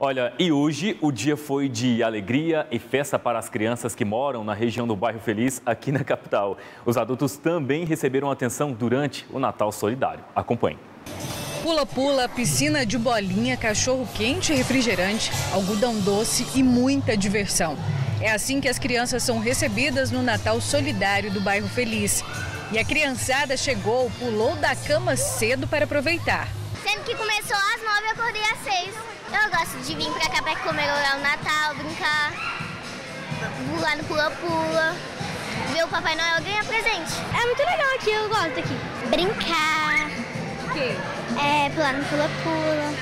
Olha, e hoje o dia foi de alegria e festa para as crianças que moram na região do Bairro Feliz, aqui na capital. Os adultos também receberam atenção durante o Natal Solidário. Acompanhe. Pula-pula, piscina de bolinha, cachorro-quente e refrigerante, algodão doce e muita diversão. É assim que as crianças são recebidas no Natal Solidário do Bairro Feliz. E a criançada chegou, pulou da cama cedo para aproveitar. Sendo que começou às 9 e acordei às 6. Eu gosto de vir pra cá para comemorar o Natal, brincar, pular no pula-pula, ver o Papai Noel ganhar presente. É muito legal aqui, eu gosto aqui. Brincar. O quê? Pular no pula-pula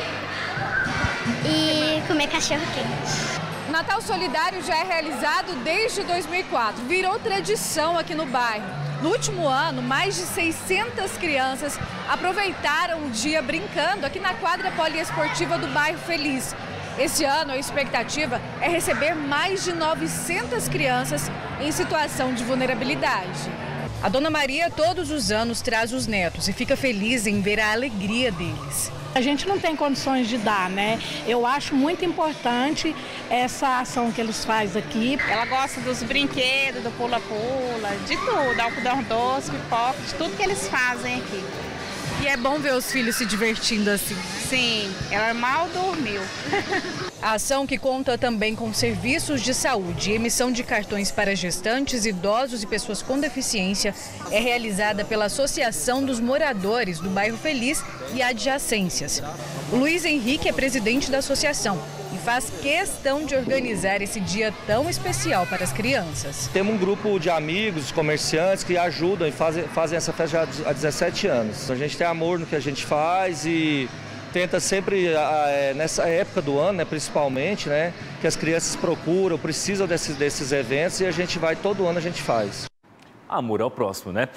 e comer cachorro-quente. O Natal Solidário já é realizado desde 2004, virou tradição aqui no bairro. No último ano, mais de 600 crianças aproveitaram o dia brincando aqui na quadra poliesportiva do Bairro Feliz. Esse ano, a expectativa é receber mais de 900 crianças em situação de vulnerabilidade. A Dona Maria todos os anos traz os netos e fica feliz em ver a alegria deles. A gente não tem condições de dar, né? Eu acho muito importante essa ação que eles fazem aqui. Ela gosta dos brinquedos, do pula-pula, de tudo, algodão doce, pipoca, de tudo que eles fazem aqui. E é bom ver os filhos se divertindo assim. Sim, ela mal dormiu. A ação, que conta também com serviços de saúde e emissão de cartões para gestantes, idosos e pessoas com deficiência, é realizada pela Associação dos Moradores do Bairro Feliz e adjacências. O Luiz Henrique é presidente da associação e faz questão de organizar esse dia tão especial para as crianças. Temos um grupo de amigos, comerciantes que ajudam e fazem essa festa já há 17 anos. A gente tem amor no que a gente faz e tenta sempre, nessa época do ano, né, principalmente, né, que as crianças procuram, precisam desses eventos e a gente vai, todo ano a gente faz. Amor ao próximo, né?